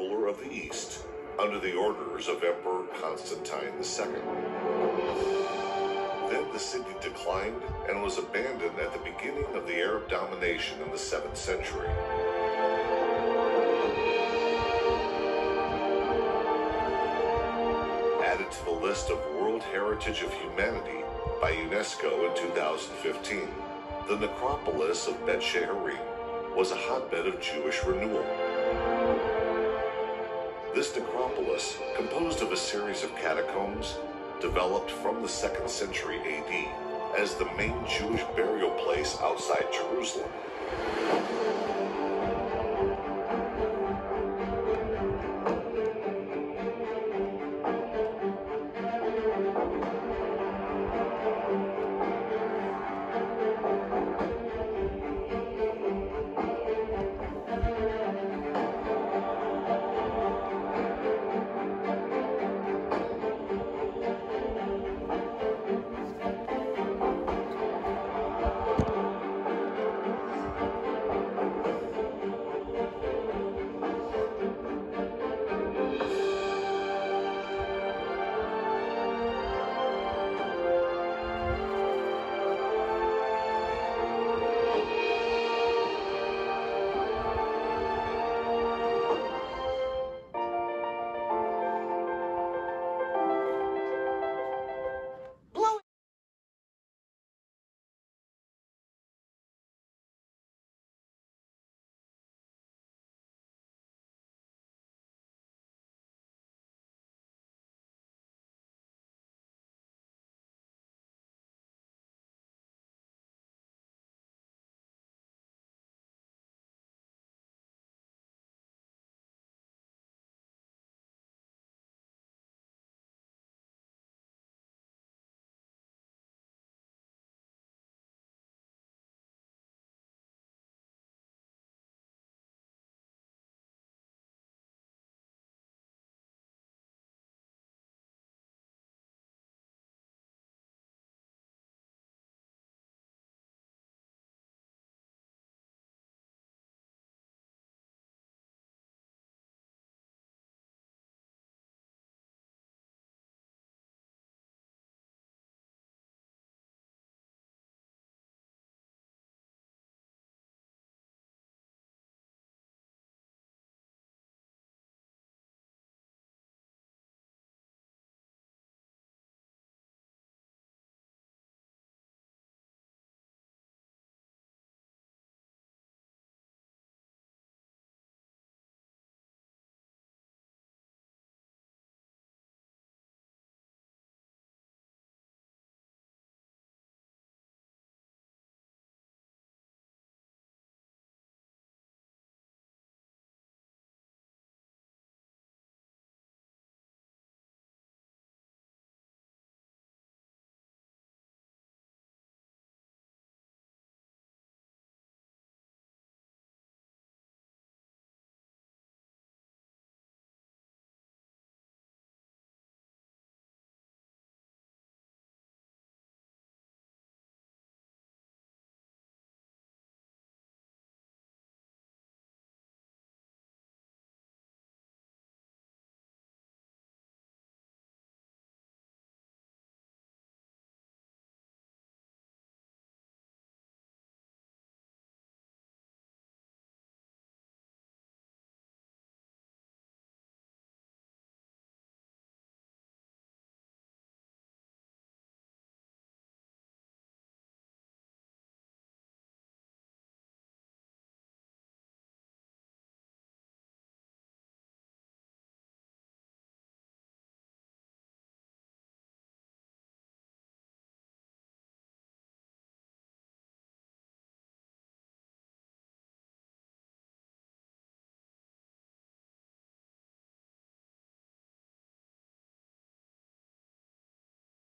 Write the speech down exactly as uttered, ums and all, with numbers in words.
ruler of the East, under the orders of Emperor Constantine the Second. Then the city declined and was abandoned at the beginning of the Arab domination in the seventh century. Added to the list of World Heritage of Humanity by UNESCO in two thousand fifteen, the necropolis of Bet She'arim was a hotbed of Jewish renewal. This necropolis, composed of a series of catacombs, developed from the second century A D as the main Jewish burial place outside Jerusalem.